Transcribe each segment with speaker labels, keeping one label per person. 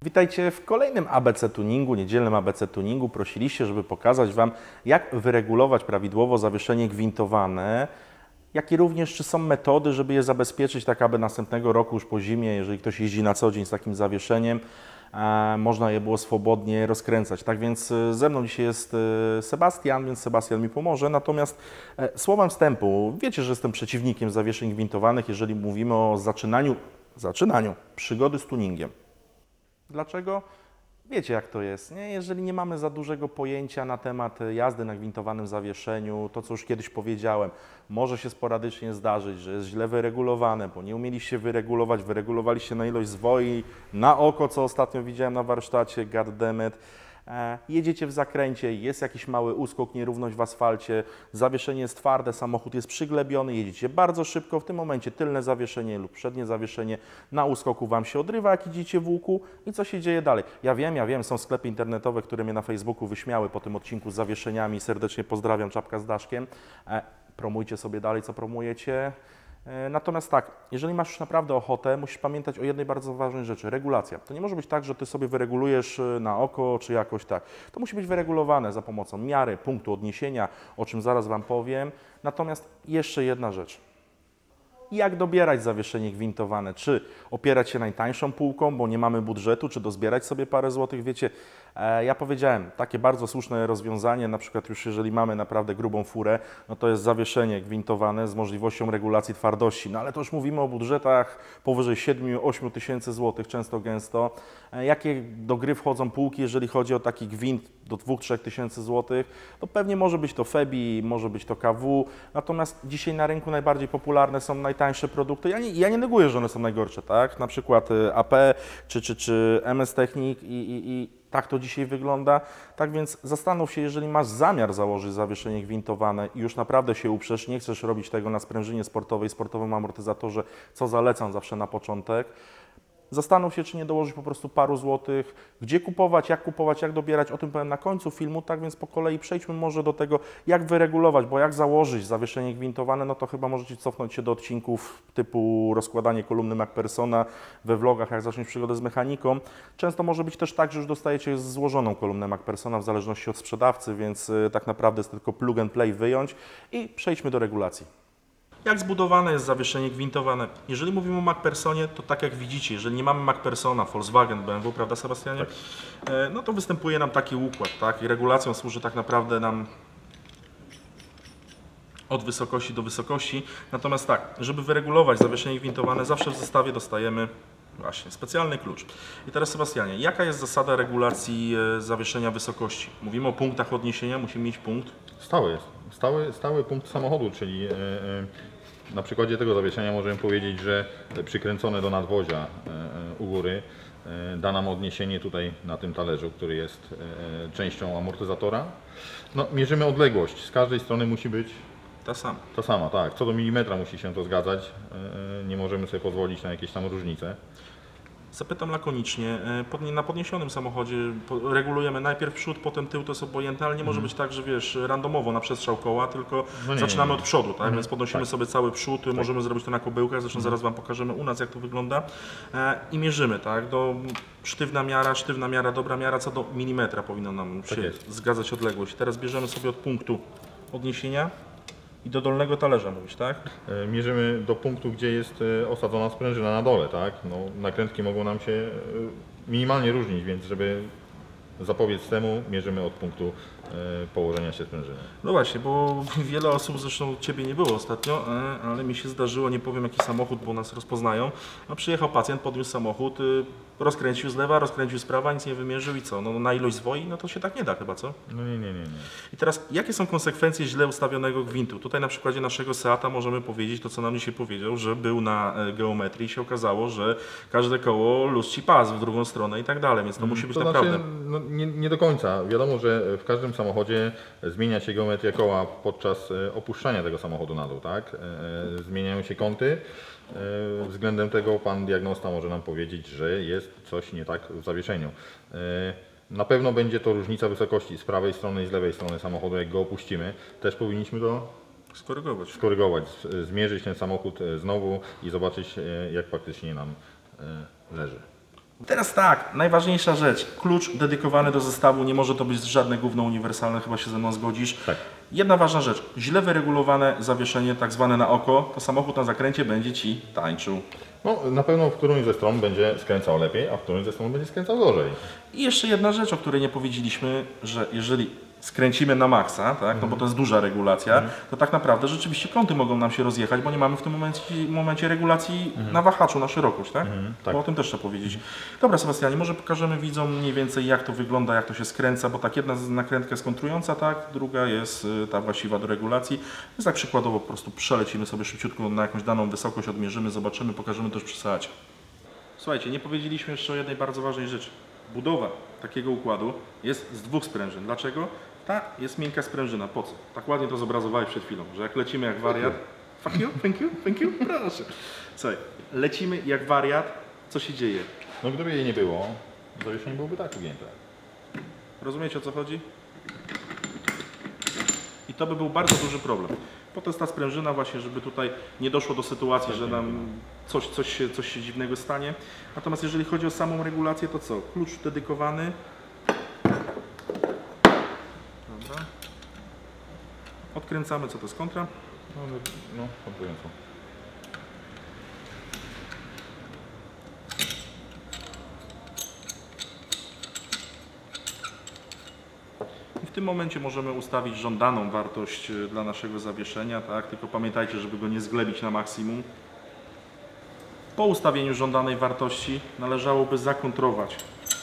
Speaker 1: Witajcie w kolejnym ABC Tuningu, niedzielnym ABC Tuningu. Prosiliście, żeby pokazać Wam, jak wyregulować prawidłowo zawieszenie gwintowane, jak i również, czy są metody, żeby je zabezpieczyć, tak aby następnego roku już po zimie, jeżeli ktoś jeździ na co dzień z takim zawieszeniem, można je było swobodnie rozkręcać. Tak więc ze mną dzisiaj jest Sebastian, więc Sebastian mi pomoże. Natomiast słowem wstępu, wiecie, że jestem przeciwnikiem zawieszeń gwintowanych, jeżeli mówimy o zaczynaniu przygody z tuningiem. Dlaczego? Wiecie, jak to jest, nie? Jeżeli nie mamy za dużego pojęcia na temat jazdy na gwintowanym zawieszeniu, to co już kiedyś powiedziałem, może się sporadycznie zdarzyć, że jest źle wyregulowane, bo nie umieliście wyregulować, wyregulowaliście na ilość zwoi, na oko, co ostatnio widziałem na warsztacie, goddammit. Jedziecie w zakręcie, jest jakiś mały uskok, nierówność w asfalcie, zawieszenie jest twarde, samochód jest przyglebiony, jedziecie bardzo szybko, w tym momencie tylne zawieszenie lub przednie zawieszenie na uskoku Wam się odrywa, jak idziecie w łuku i co się dzieje dalej. Ja wiem, są sklepy internetowe, które mnie na Facebooku wyśmiały po tym odcinku z zawieszeniami, serdecznie pozdrawiam, czapka z daszkiem. Promujcie sobie dalej, co promujecie. Natomiast tak, jeżeli masz już naprawdę ochotę, musisz pamiętać o jednej bardzo ważnej rzeczy, regulacja. To nie może być tak, że Ty sobie wyregulujesz na oko, czy jakoś tak. To musi być wyregulowane za pomocą miary, punktu odniesienia, o czym zaraz Wam powiem. Natomiast jeszcze jedna rzecz. Jak dobierać zawieszenie gwintowane? Czy opierać się najtańszą półką, bo nie mamy budżetu, czy dozbierać sobie parę złotych? Wiecie, ja powiedziałem, takie bardzo słuszne rozwiązanie, na przykład już jeżeli mamy naprawdę grubą furę, no to jest zawieszenie gwintowane z możliwością regulacji twardości. No ale to już mówimy o budżetach powyżej 7-8 tysięcy złotych, często gęsto. Jakie do gry wchodzą półki, jeżeli chodzi o taki gwint do 2-3 tysięcy złotych? To pewnie może być to Febi, może być to KW, natomiast dzisiaj na rynku najbardziej popularne są najtańsze produkty. Ja nie neguję, że one są najgorsze, tak? Na przykład AP czy MS Technik i tak to dzisiaj wygląda. Tak więc zastanów się, jeżeli masz zamiar założyć zawieszenie gwintowane i już naprawdę się uprzesz, nie chcesz robić tego na sprężynie sportowej, sportowym amortyzatorze, co zalecam zawsze na początek. Zastanów się, czy nie dołożyć po prostu paru złotych, gdzie kupować, jak dobierać, o tym powiem na końcu filmu, tak więc po kolei przejdźmy może do tego, jak wyregulować, bo jak założyć zawieszenie gwintowane, no to chyba możecie cofnąć się do odcinków typu rozkładanie kolumny MacPhersona we vlogach, jak zacząć przygodę z mechaniką. Często może być też tak, że już dostajecie złożoną kolumnę MacPhersona w zależności od sprzedawcy, więc tak naprawdę jest tylko plug and play wyjąć i przejdźmy do regulacji. Jak zbudowane jest zawieszenie gwintowane? Jeżeli mówimy o MacPhersonie, to tak jak widzicie, jeżeli nie mamy MacPhersona, Volkswagen, BMW, prawda Sebastianie? Tak. No to występuje nam taki układ, tak? I regulacją służy tak naprawdę nam od wysokości do wysokości. Natomiast tak, żeby wyregulować zawieszenie gwintowane, zawsze w zestawie dostajemy właśnie specjalny klucz. I teraz Sebastianie, jaka jest zasada regulacji zawieszenia wysokości? Mówimy o punktach odniesienia, musimy mieć punkt.
Speaker 2: Stały jest. Stały punkt samochodu, czyli na przykładzie tego zawieszenia możemy powiedzieć, że przykręcone do nadwozia u góry da nam odniesienie tutaj na tym talerzu, który jest częścią amortyzatora. No, mierzymy odległość, z każdej strony musi być ta sama, tak. Co do milimetra musi się to zgadzać, nie możemy sobie pozwolić na jakieś tam różnice.
Speaker 1: Zapytam lakonicznie, na podniesionym samochodzie regulujemy najpierw przód, potem tył, to jest obojętne, ale nie może być tak, że wiesz, randomowo na przestrzał koła, tylko zaczynamy od przodu, tak? Więc podnosimy sobie cały przód, możemy zrobić to na kobyłkach, zresztą zaraz Wam pokażemy u nas, jak to wygląda i mierzymy, tak? Sztywna miara, dobra miara, co do milimetra powinna nam się zgadzać odległość. Teraz bierzemy sobie od punktu odniesienia i do dolnego talerza mówisz, tak?
Speaker 2: Mierzymy do punktu, gdzie jest osadzona sprężyna na dole, tak? No, nakrętki mogą nam się minimalnie różnić, więc żeby zapobiec temu, mierzymy od punktu położenia się sprężyny.
Speaker 1: No właśnie, bo wiele osób, zresztą Ciebie nie było ostatnio, ale mi się zdarzyło, nie powiem jaki samochód, bo nas rozpoznają, a przyjechał pacjent, podniósł samochód, rozkręcił z lewa, rozkręcił z prawa, nic nie wymierzył i co? No na ilość zwoi, no to się tak nie da chyba, co?
Speaker 2: No nie.
Speaker 1: I teraz, jakie są konsekwencje źle ustawionego gwintu? Tutaj na przykładzie naszego Seata możemy powiedzieć to, co nam dzisiaj powiedział, że był na geometrii i się okazało, że każde koło luźci pas w drugą stronę i tak dalej, więc to musi być naprawdę...
Speaker 2: No, nie do końca. Wiadomo, że w każdym samochodzie zmienia się geometria koła podczas opuszczania tego samochodu na dół, tak? Zmieniają się kąty. Względem tego pan diagnosta może nam powiedzieć, że jest coś nie tak w zawieszeniu. Na pewno będzie to różnica wysokości z prawej strony i z lewej strony samochodu, jak go opuścimy. Też powinniśmy to skorygować, zmierzyć ten samochód znowu i zobaczyć, jak faktycznie nam leży.
Speaker 1: Teraz tak, najważniejsza rzecz. Klucz dedykowany do zestawu, nie może to być żadne gówno uniwersalne, chyba się ze mną zgodzisz.
Speaker 2: Tak.
Speaker 1: Jedna ważna rzecz, źle wyregulowane zawieszenie, tak zwane na oko, to samochód na zakręcie będzie Ci tańczył.
Speaker 2: No, na pewno w którymś ze stron będzie skręcał lepiej, a w którymś ze stron będzie skręcał gorzej.
Speaker 1: I jeszcze jedna rzecz, o której nie powiedzieliśmy, że jeżeli skręcimy na maksa, tak, no bo to jest duża regulacja, to tak naprawdę rzeczywiście kąty mogą nam się rozjechać, bo nie mamy w tym momencie regulacji na wahaczu, na szerokość, tak?
Speaker 2: Tak.
Speaker 1: Bo o tym też trzeba powiedzieć. Dobra, Sebastianie, może pokażemy widzom mniej więcej, jak to wygląda, jak to się skręca, bo tak, jedna nakrętka jest kontrująca, tak, druga jest ta właściwa do regulacji. Więc tak przykładowo po prostu przelecimy sobie szybciutko na jakąś daną wysokość, odmierzymy, zobaczymy, pokażemy też przy seacie. Słuchajcie, nie powiedzieliśmy jeszcze o jednej bardzo ważnej rzeczy. Budowa takiego układu jest z dwóch sprężyn. Dlaczego? Ta jest miękka sprężyna. Po co? Tak ładnie to zobrazowałeś przed chwilą, że jak lecimy jak wariat... Fuck you, thank you, proszę. Słuchaj, lecimy jak wariat, co się dzieje?
Speaker 2: No gdyby jej nie było, zawieszenie byłoby tak ugięte.
Speaker 1: Rozumiecie, o co chodzi? I to by był bardzo duży problem. Po to jest ta sprężyna właśnie, żeby tutaj nie doszło do sytuacji, że nam coś się dziwnego stanie. Natomiast jeżeli chodzi o samą regulację, to co? Klucz dedykowany. Dobra. Odkręcamy, co to jest kontra.
Speaker 2: No, kontrująco.
Speaker 1: I w tym momencie możemy ustawić żądaną wartość dla naszego zawieszenia, tak? Tylko pamiętajcie, żeby go nie zglebić na maksimum. Po ustawieniu żądanej wartości należałoby zakontrować.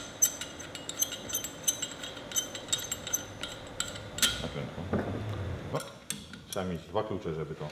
Speaker 2: Nakrętką. No, trzeba mieć dwa klucze, żeby to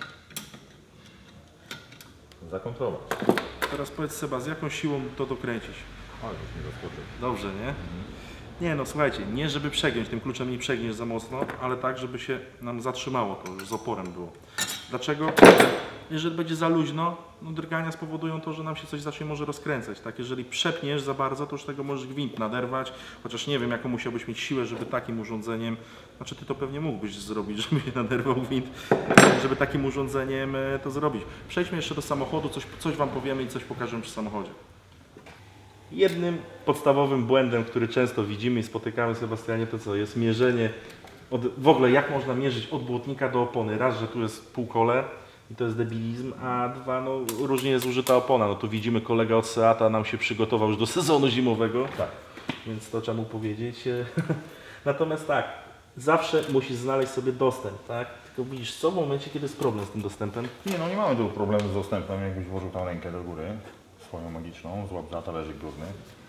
Speaker 2: zakontrować.
Speaker 1: Teraz powiedz, Seba, z jaką siłą to dokręcić?
Speaker 2: Ale już nie zaskoczy.
Speaker 1: Dobrze, nie? Nie, no słuchajcie, nie żeby przegiąć, tym kluczem nie przegniesz za mocno, ale tak, żeby się nam zatrzymało to, już z oporem było. Dlaczego? Jeżeli będzie za luźno, no drgania spowodują to, że nam się coś zacznie może rozkręcać. Tak? Jeżeli przepniesz za bardzo, to już tego możesz gwint naderwać, chociaż nie wiem, jaką musiałbyś mieć siłę, żeby takim urządzeniem, znaczy ty to pewnie mógłbyś zrobić, żeby się naderwał gwint, żeby takim urządzeniem to zrobić. Przejdźmy jeszcze do samochodu, coś Wam powiemy i coś pokażemy przy samochodzie. Jednym podstawowym błędem, który często widzimy i spotykamy, Sebastianie, to co? Jest mierzenie, w ogóle jak można mierzyć od błotnika do opony. Raz, że tu jest półkole i to jest debilizm, a dwa, no różnie jest użyta opona. No tu widzimy, kolega od Seata nam się przygotował już do sezonu zimowego, tak. Więc to trzeba mu powiedzieć. Natomiast tak, zawsze musisz znaleźć sobie dostęp, tak? Tylko widzisz, co w momencie, kiedy jest problem z tym dostępem?
Speaker 2: Nie, no nie mamy tu problemu z dostępem, jakbyś włożył tam rękę do góry, swoją magiczną, złap za talerzyk górny.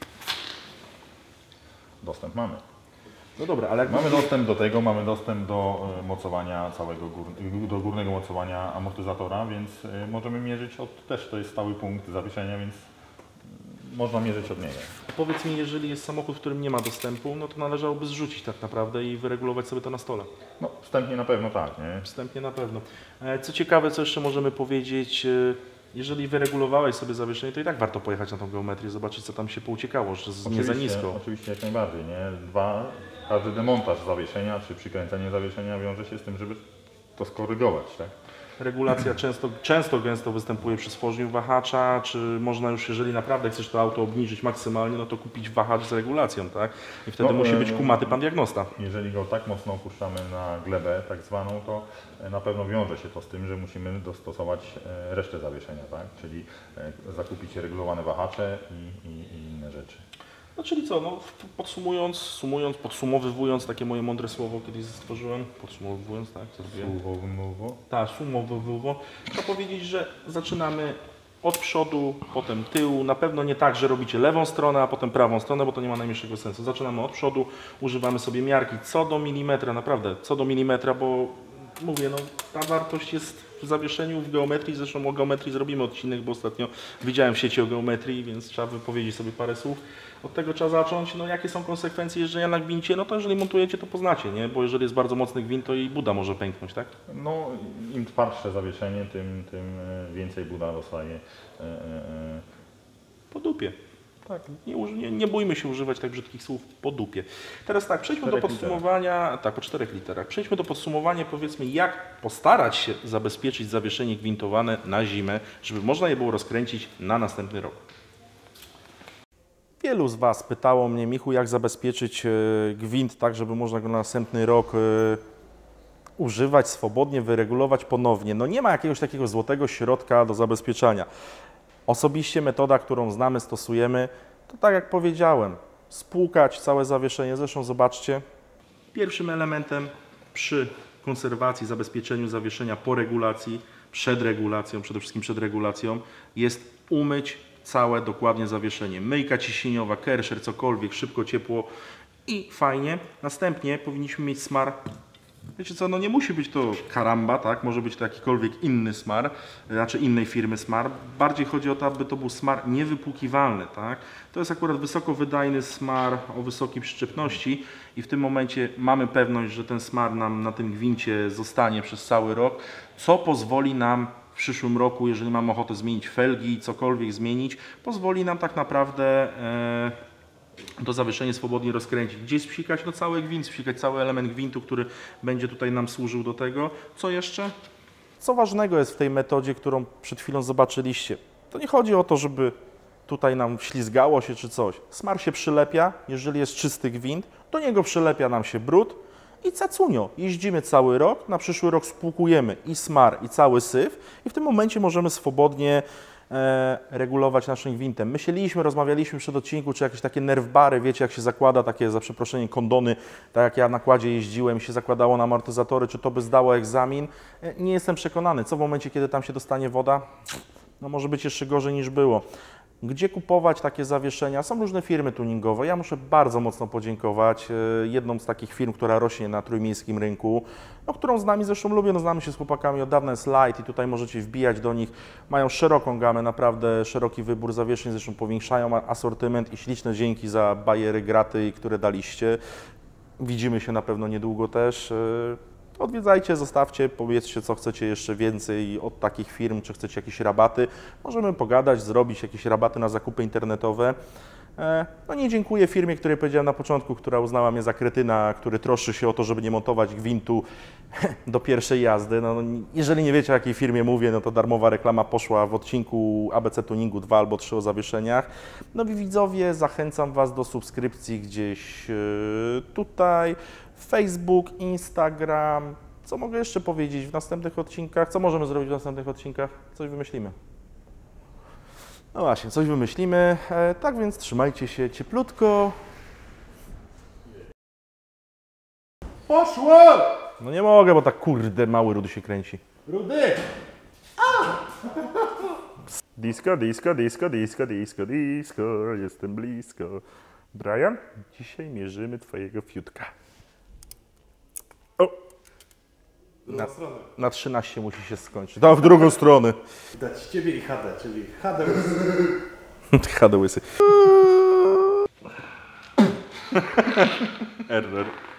Speaker 2: Dostęp mamy.
Speaker 1: No dobra, ale jak
Speaker 2: Mamy dostęp do tego, mamy dostęp do mocowania całego, do górnego mocowania amortyzatora, więc możemy mierzyć też to jest stały punkt zawieszenia, więc można mierzyć od niego.
Speaker 1: Powiedz mi, jeżeli jest samochód, w którym nie ma dostępu, no to należałoby zrzucić tak naprawdę i wyregulować sobie to na stole.
Speaker 2: No wstępnie na pewno tak, nie?
Speaker 1: Wstępnie na pewno. Co ciekawe, co jeszcze możemy powiedzieć, jeżeli wyregulowałeś sobie zawieszenie, to i tak warto pojechać na tą geometrię, zobaczyć, co tam się pouciekało, że nie za nisko.
Speaker 2: Oczywiście, jak najbardziej, nie? Każdy demontaż zawieszenia czy przykręcenie zawieszenia wiąże się z tym, żeby to skorygować, tak?
Speaker 1: Regulacja gęsto występuje przy stworzeniu wahacza, czy można już, jeżeli naprawdę chcesz to auto obniżyć maksymalnie, no to kupić wahacz z regulacją, tak? I wtedy musi być kumaty pan diagnosta.
Speaker 2: Jeżeli go tak mocno opuszczamy na glebę tak zwaną, to na pewno wiąże się to z tym, że musimy dostosować resztę zawieszenia, tak? Czyli zakupić regulowane wahacze i inne rzeczy.
Speaker 1: No czyli co, no, podsumowywując, takie moje mądre słowo kiedyś stworzyłem, podsumowując, tak, co zrobiłem? Tak, sumowywując. Trzeba powiedzieć, że zaczynamy od przodu, potem tyłu, na pewno nie tak, że robicie lewą stronę, a potem prawą stronę, bo to nie ma najmniejszego sensu. Zaczynamy od przodu, używamy sobie miarki co do milimetra, naprawdę, co do milimetra, bo mówię, no ta wartość jest w zawieszeniu, w geometrii, zresztą o geometrii zrobimy odcinek, bo ostatnio widziałem w sieci o geometrii, więc trzeba wypowiedzieć sobie parę słów. Od tego trzeba zacząć, no jakie są konsekwencje jeżdżenia na gwincie, no to jeżeli montujecie, to poznacie, nie? Bo jeżeli jest bardzo mocny gwint, to i buda może pęknąć, tak?
Speaker 2: No im twardsze zawieszenie, tym więcej buda dostaje.
Speaker 1: Po dupie. Tak, nie bójmy się używać tak brzydkich słów, po dupie. Teraz tak, przejdźmy do podsumowania, tak, po 4 literach. Przejdźmy do podsumowania, powiedzmy, jak postarać się zabezpieczyć zawieszenie gwintowane na zimę, żeby można je było rozkręcić na następny rok. Wielu z Was pytało mnie, Michu, jak zabezpieczyć gwint tak, żeby można go na następny rok używać swobodnie, wyregulować ponownie. No nie ma jakiegoś takiego złotego środka do zabezpieczania. Osobiście metoda, którą znamy, stosujemy, to tak jak powiedziałem, spłukać całe zawieszenie. Zresztą zobaczcie, pierwszym elementem przy konserwacji, zabezpieczeniu zawieszenia po regulacji, przed regulacją, przede wszystkim przed regulacją, jest umyć całe dokładnie zawieszenie. Myjka ciśnieniowa, kerszer, cokolwiek, szybko, ciepło i fajnie. Następnie powinniśmy mieć smar. Wiecie co, no nie musi być to karamba, tak? Może być to jakikolwiek inny smar, znaczy innej firmy smar. Bardziej chodzi o to, aby to był smar niewypłukiwalny, tak? To jest akurat wysokowydajny smar o wysokiej przyczepności i w tym momencie mamy pewność, że ten smar nam na tym gwincie zostanie przez cały rok, co pozwoli nam w przyszłym roku, jeżeli mamy ochotę zmienić felgi, cokolwiek zmienić, pozwoli nam tak naprawdę to zawieszenie swobodnie rozkręcić. Gdzie spsikać? No cały gwint, spsikać cały element gwintu, który będzie tutaj nam służył do tego. Co jeszcze? Co ważnego jest w tej metodzie, którą przed chwilą zobaczyliście? To nie chodzi o to, żeby tutaj nam ślizgało się czy coś. Smar się przylepia, jeżeli jest czysty gwint, do niego przylepia nam się brud i cacunio. Jeździmy cały rok, na przyszły rok spłukujemy i smar, i cały syf i w tym momencie możemy swobodnie regulować naszym gwintem. Myśleliśmy, rozmawialiśmy przed odcinku, czy jakieś takie nerwbary, wiecie, jak się zakłada takie, za przeproszeniem, kondony, tak jak ja na kładzie jeździłem, się zakładało na amortyzatory, czy to by zdało egzamin. Nie jestem przekonany, co w momencie, kiedy tam się dostanie woda, no może być jeszcze gorzej niż było. Gdzie kupować takie zawieszenia? Są różne firmy tuningowe. Ja muszę bardzo mocno podziękować jedną z takich firm, która rośnie na trójmiejskim rynku, no, którą z nami zresztą lubię, no, znamy się z chłopakami od dawna, jest Light i tutaj możecie wbijać do nich. Mają szeroką gamę, naprawdę szeroki wybór zawieszeń, zresztą powiększają asortyment i śliczne dzięki za bajery, graty, które daliście. Widzimy się na pewno niedługo też. Odwiedzajcie, zostawcie, powiedzcie, co chcecie jeszcze więcej od takich firm, czy chcecie jakieś rabaty. Możemy pogadać, zrobić jakieś rabaty na zakupy internetowe. No nie dziękuję firmie, której powiedziałem na początku, która uznała mnie za kretyna, który troszczy się o to, żeby nie montować gwintu do pierwszej jazdy. No, jeżeli nie wiecie, o jakiej firmie mówię, no to darmowa reklama poszła w odcinku ABC Tuningu 2 albo 3 o zawieszeniach. No i widzowie, zachęcam Was do subskrypcji gdzieś tutaj. Facebook, Instagram. Co mogę jeszcze powiedzieć w następnych odcinkach? Co możemy zrobić w następnych odcinkach? Coś wymyślimy. No właśnie, coś wymyślimy. Tak więc trzymajcie się cieplutko.
Speaker 3: Poszło!
Speaker 1: No nie mogę, bo tak kurde mały Rudy się kręci.
Speaker 3: Rudy!
Speaker 1: Disco, disco, disco, disco, disco, disco. Jestem blisko. Brian, dzisiaj mierzymy twojego fiutka. O! Na 13 musi się skończyć. To w drugą stronę.
Speaker 3: Dać ciebie i HD, czyli HD.
Speaker 1: HD łysy. Error.